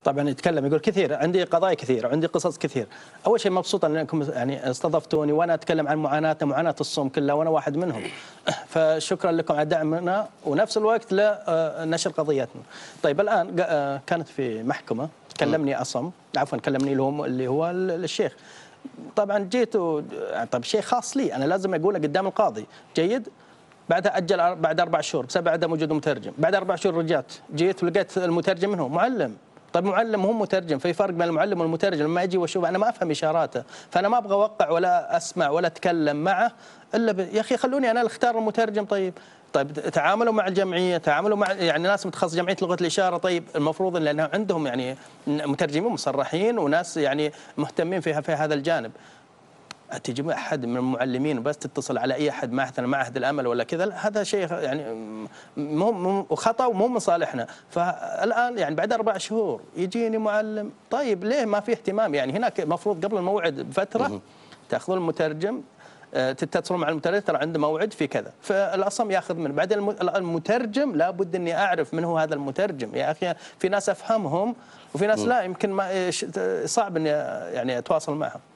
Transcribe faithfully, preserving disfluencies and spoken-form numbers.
طبعا يتكلم يقول كثير، عندي قضايا كثير، عندي قصص كثير. اول شيء مبسوط انكم يعني استضفتوني وانا اتكلم عن معاناتنا، معاناه الصوم كلها، وانا واحد منهم. فشكرا لكم على دعمنا ونفس الوقت لنشر قضيتنا. طيب الان كانت في محكمه كلمني اصم، عفوا كلمني لهم اللي هو الشيخ. طبعا جيت و... طيب شيء خاص لي انا لازم اقوله قدام القاضي، جيد؟ بعدها اجل بعد اربع شهور بسبب عدم وجود مترجم، بعد اربع شهور رجعت، جيت ولقيت المترجم منه معلم. طيب معلم هو مترجم، في فرق بين المعلم والمترجم. لما اجي واشوف انا ما افهم اشاراته، فانا ما ابغى اوقع ولا اسمع ولا اتكلم معه الا ب... يا اخي خلوني انا اللي اختار المترجم. طيب طيب تعاملوا مع الجمعيه، تعاملوا مع يعني ناس متخصص جمعيه لغه الاشاره. طيب المفروض ان لانه عندهم يعني مترجمين مصرحين وناس يعني مهتمين في في هذا الجانب. تجيب احد من المعلمين بس تتصل على اي احد مثلا معهد الامل ولا كذا، هذا شيء يعني مو خطا ومو من صالحنا. فالان يعني بعد اربع شهور يجيني معلم، طيب ليه ما في اهتمام؟ يعني هناك المفروض قبل الموعد بفتره تاخذون المترجم، تتصلون مع المترجم ترى عنده موعد في كذا، فالاصم ياخذ منه. بعدين المترجم لابد اني اعرف من هو هذا المترجم. يا اخي في ناس افهمهم وفي ناس لا، يمكن ما صعب اني يعني اتواصل معهم.